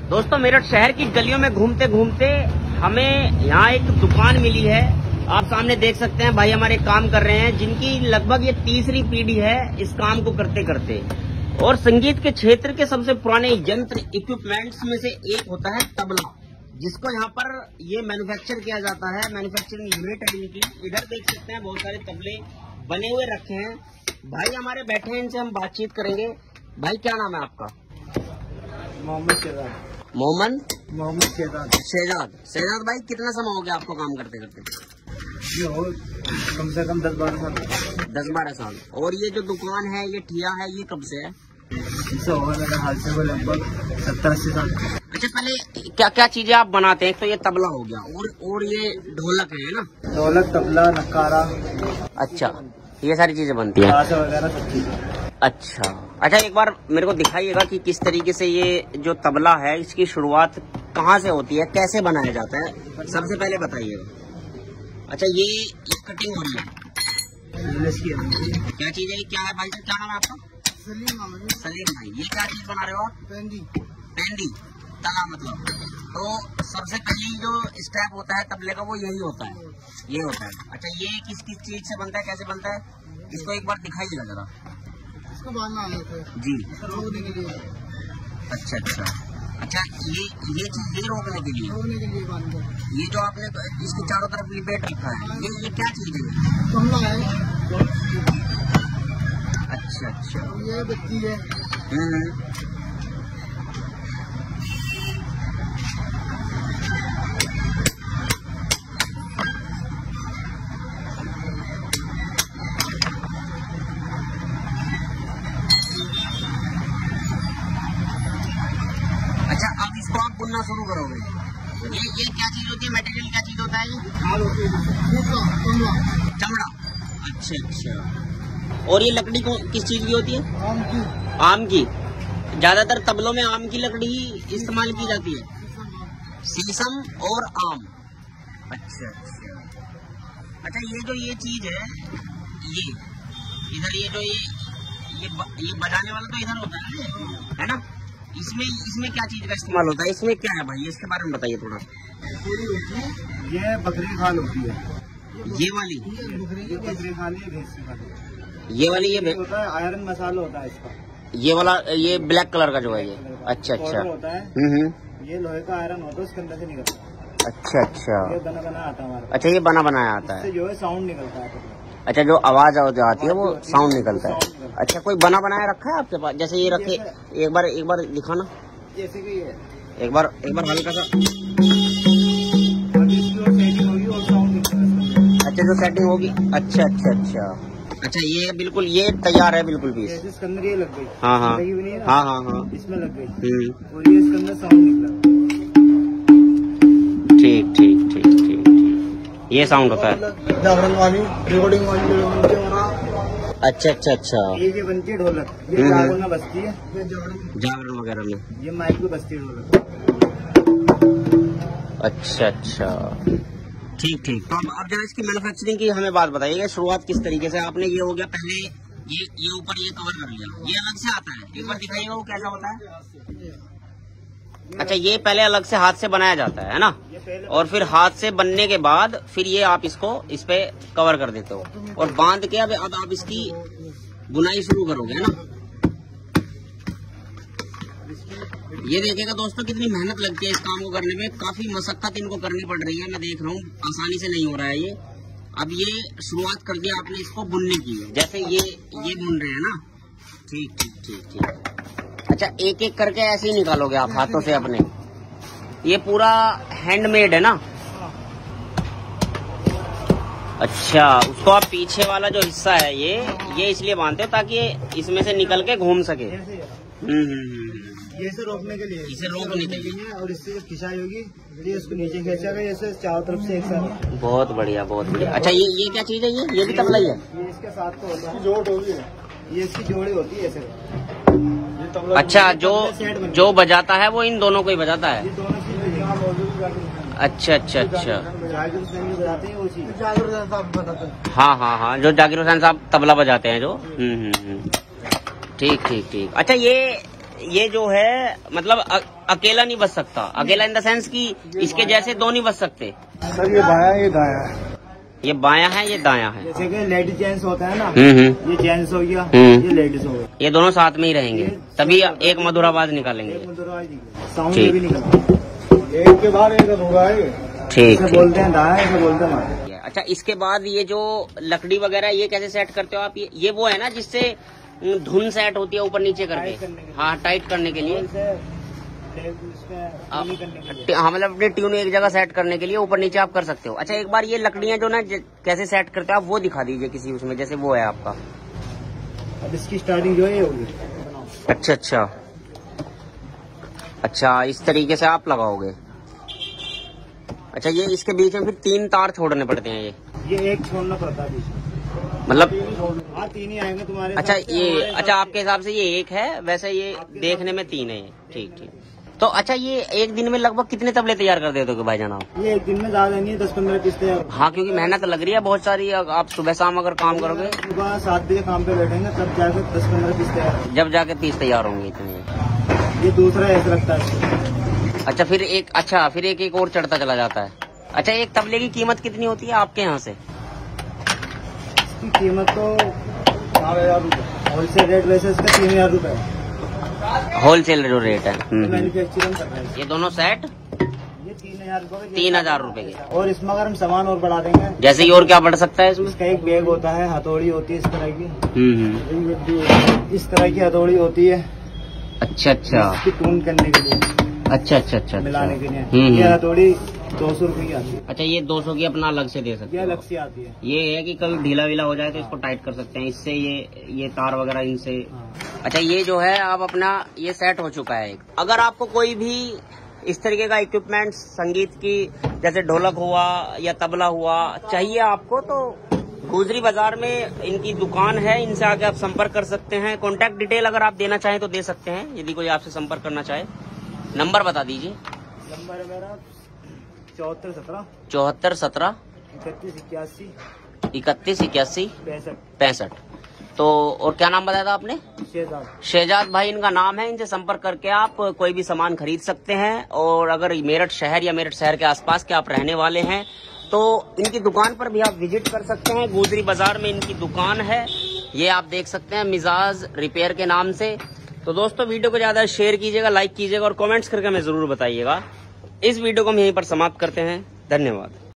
दोस्तों मेरठ शहर की गलियों में घूमते घूमते हमें यहाँ एक दुकान मिली है। आप सामने देख सकते हैं भाई हमारे काम कर रहे हैं, जिनकी लगभग ये तीसरी पीढ़ी है इस काम को करते करते। और संगीत के क्षेत्र के सबसे पुराने यंत्र इक्विपमेंट्स में से एक होता है तबला, जिसको यहाँ पर ये मैन्युफैक्चर किया जाता है। मैन्युफैक्चरिंग यूनिट है इनकी। इधर देख सकते हैं बहुत सारे तबले बने हुए रखे हैं। भाई हमारे बैठे हैं, इनसे हम बातचीत करेंगे। भाई क्या नाम है आपका? मोहम्मद शहजाद। मोहम्मद शहजाद भाई, कितना समय हो गया आपको काम करते करते? ये हो कम से कम 10-12 साल। 10-12 साल। और ये जो दुकान है, ये ठिया है, ये कब से है? इससे होगा मेरे हाल से वो लगभग 70-80 साल। अच्छा, पहले क्या क्या चीजें आप बनाते हैं? तो ये तबला हो गया और ये ढोलक है ना? ढोलक, तबला, नक्कारा। अच्छा, ये सारी चीजें बनती हैं वगैरह सब चीजें। अच्छा, एक बार मेरे को दिखाइएगा कि किस तरीके से ये जो तबला है इसकी शुरुआत कहाँ से होती है, कैसे बनाया जाता है, सबसे पहले बताइएगा। अच्छा, ये कटिंग हो रही है, क्या चीज है? क्या है भाई साहब, क्या नाम है आपका? सलीम भाई। ये क्या चीज बना रहे हो आप? पेंदी तला मतलब। तो सबसे पहले जो स्टेप होता है तबले का वो यही होता है, ये होता है। अच्छा, ये किस किस चीज से बनता है, कैसे बनता है, इसको एक बार दिखाइएगा जरा। इसको बांधना है जी, रोकने के लिए। अच्छा, ये चीज ये रोकने के लिए बांधना। ये जो आपने इसके चारों तरफ लिपेट रखा है, ये क्या चीज है? कमला है। अच्छा, ये बत्ती है। अच्छा, अब इसको आप बुनना शुरू करोगे। ये क्या चीज होती है, मटेरियल क्या चीज होता है ये? चमड़ा। अच्छा, और ये लकड़ी को किस चीज की होती है? आम की। ज्यादातर तबलों में आम की लकड़ी ही इस्तेमाल की जाती है, शीशम और आम। अच्छा, ये जो ये चीज है, ये इधर ये जो ये बजाने वाला तो इधर होता है ना? इसमें क्या चीज का इस्तेमाल होता है? इसमें क्या है भाई, इसके बारे में बताइए थोड़ा। ये बकरी खाल होती है। ये वाली बकरी खाल है, भैंस की खाल। ये वाली ये होता है आयरन मसाला होता है इसका। ये वाला ये ब्लैक कलर का जो है ये। अच्छा होता है। ये लोहे का आयरन होता है, उसके अंदर से निकलता है। अच्छा, ये बना बना आता है हमारे। अच्छा, ये बना बनाया आता है। जो है साउंड निकलता है। अच्छा, जो आवाज आती है वो साउंड निकलता है। अच्छा, कोई बना बनाया रखा है आपके पास? जैसे ये रखे, एक बार दिखाना। जैसे कि ये एक बार हल्का सा। अच्छा, जो सेटिंग होगी। अच्छा, ये बिल्कुल ये तैयार है बिल्कुल भी। इसके अंदर ये लग गई। हाँ, इसमें लग गई। और ये इसके अंदर साउंड निकला। ठीक, ये साउंड होता है। जागरण वाली, रिकॉर्डिंग वाली। अच्छा, ये बनती है ढोलक। ये जागरण में बजती है, जागरण वगैरह में। ये माइक में बजती है ढोलक। अच्छा, ठीक। तो अब जरा इसकी मैन्युफैक्चरिंग की हमें बात बताइएगा, शुरुआत किस तरीके से आपने? ये हो गया पहले, ये ऊपर ये कवर कर लिया, ये अलग से आता है, एक बार दिखाइएगा वो कैसा होता है। अच्छा, ये पहले अलग से हाथ से बनाया जाता है ना? और फिर हाथ से बनने के बाद फिर ये आप इसको इस पे कवर कर देते हो और बांध के अब आप इसकी बुनाई शुरू करोगे, है ना? ये देखिएगा दोस्तों कितनी मेहनत लगती है इस काम को करने में, काफी मशक्कत इनको करनी पड़ रही है। मैं देख रहा हूँ आसानी से नहीं हो रहा है ये। अब ये शुरुआत कर दिया आपने इसको बुनने की, जैसे ये बुन रहे हैं ना? ठीक। अच्छा, एक एक करके ऐसे ही निकालोगे आप हाथों से अपने? ये पूरा हैंडमेड है ना? अच्छा, उसको आप पीछे वाला जो हिस्सा है ये इसलिए बांधते हो ताकि इसमें से निकल के घूम सके। ये इसे रोकने के लिए, इसे रोकने के लिए। और इससे खिंचाई होगी, ये उसको नीचे खींचेगा, ऐसे चारों तरफ से एक साथ। बहुत बढ़िया। अच्छा, ये क्या चीज है? ये भी तबला ही है? ये इसके साथ तो होता है, जोड़ होगी, ये इसकी जोड़ी होती है ऐसे। अच्छा, जो बजाता है वो इन दोनों को ही बजाता है? अच्छा। हाँ, जो जाकिर हुसैन साहब तबला बजाते हैं जो। ठीक। अच्छा, ये जो है मतलब अकेला नहीं बच सकता, अकेला इन द सेंस कि इसके जैसे दो नहीं बच सकते। सर ये बायां ये दायां है, ये बायां है ये दायां है। जैसे कि लेडीज जेंट्स होता है ना, हम्म। ये जेंट्स हो गया, हम्म। ये लेडीज हो गया, ये दोनों साथ में ही रहेंगे तभी एक मधुर आवाज निकालेंगे। साउंड भी निकलता है, एक के बाद एक अधूरा है। ठीक इसे बोलते हैं दायां, इसे बोलते हैं बायां। अच्छा, इसके बाद ये जो लकड़ी वगैरह ये कैसे सेट करते हो आप? ये वो है ना जिससे धुन सेट होती है ऊपर नीचे करके? हाँ, टाइट करने के लिए। हाँ, मतलब अपने ट्यून एक जगह सेट करने के लिए ऊपर नीचे आप कर सकते हो। अच्छा, एक बार ये लकड़ियाँ जो ना कैसे सेट करते हो आप वो दिखा दीजिए किसी उसमें, जैसे वो है आपका। अब इसकी स्टार्टिंग जो है ये होगी। अच्छा अच्छा अच्छा, इस तरीके से आप लगाओगे। अच्छा, ये इसके बीच में फिर 3 तार छोड़ने पड़ते हैं? ये एक छोड़ना पड़ता है बीच में, मतलब 3 ही आएंगे तुम्हारे। अच्छा, ये अच्छा आपके हिसाब से ये एक है, वैसे ये देखने में 3 है ये। ठीक ठीक। तो अच्छा, ये एक दिन में लगभग कितने तबले तैयार कर देते हो भाईजान आप? ये एक दिन में ज्यादा नहीं है, 10-15 पीस तैयार। हाँ, क्योंकि मेहनत लग रही है बहुत सारी। आप सुबह शाम अगर काम करोगे, सुबह 7 बजे काम पे बैठेंगे तब जाकर 10-15 पीस तैयार, जब जाके 30 तैयार होंगे इतने। ये दूसरा ऐसा लगता है। अच्छा, फिर एक और चढ़ता चला जाता है। अच्छा, एक तबले की कीमत कितनी होती है आपके यहाँ से? इसकी कीमत तो 4,000 रूपए होलसेल रेट, वैसे इसका 3,000 रूपए होलसेल जो रेट है। मैन्युफैक्चरिंग कर रहे हैं। ये दोनों सेट ये 3,000 रूपए 3,000 रूपए के। और इसमें अगर हम सामान और बढ़ा देंगे, जैसे ही और क्या बढ़ सकता है इसमें? इसका एक बैग होता है, हथौड़ी होती है इस तरह की, इस तरह की हथौड़ी होती है। अच्छा अच्छा, इसकी टून करने के लिए। अच्छा, मिलाने के लिए ये हथौड़ी 200 रुपये की आती है। अच्छा, ये 200 की अपना अलग से दे सकते हैं? ये अलग से आती है। ये है कि कभी ढीला वीला हो जाए तो इसको टाइट कर सकते हैं इससे, ये तार वगैरह इनसे। अच्छा, ये जो है आप अपना ये सेट हो चुका है। अगर आपको कोई भी इस तरीके का इक्विपमेंट संगीत की, जैसे ढोलक हुआ या तबला हुआ, चाहिए आपको तो गुजरी बाजार में इनकी दुकान है, इनसे आके आप संपर्क कर सकते हैं। कॉन्टैक्ट डिटेल अगर आप देना चाहें तो दे सकते हैं, यदि कोई आपसे संपर्क करना चाहे। नंबर बता दीजिए। नंबर है मेरा 7417 7417 3181 65। तो और क्या नाम बताया था आपने? शहजाद भाई इनका नाम है। इनसे संपर्क करके आप कोई भी सामान खरीद सकते हैं। और अगर मेरठ शहर या मेरठ शहर के आसपास के आप रहने वाले हैं तो इनकी दुकान पर भी आप विजिट कर सकते हैं। गुजरी बाजार में इनकी दुकान है, ये आप देख सकते हैं, मिजाज रिपेयर के नाम से। तो दोस्तों, वीडियो को ज्यादा शेयर कीजिएगा, लाइक कीजिएगा और कमेंट्स करके हमें जरूर बताइएगा। इस वीडियो को हम यहीं पर समाप्त करते हैं। धन्यवाद।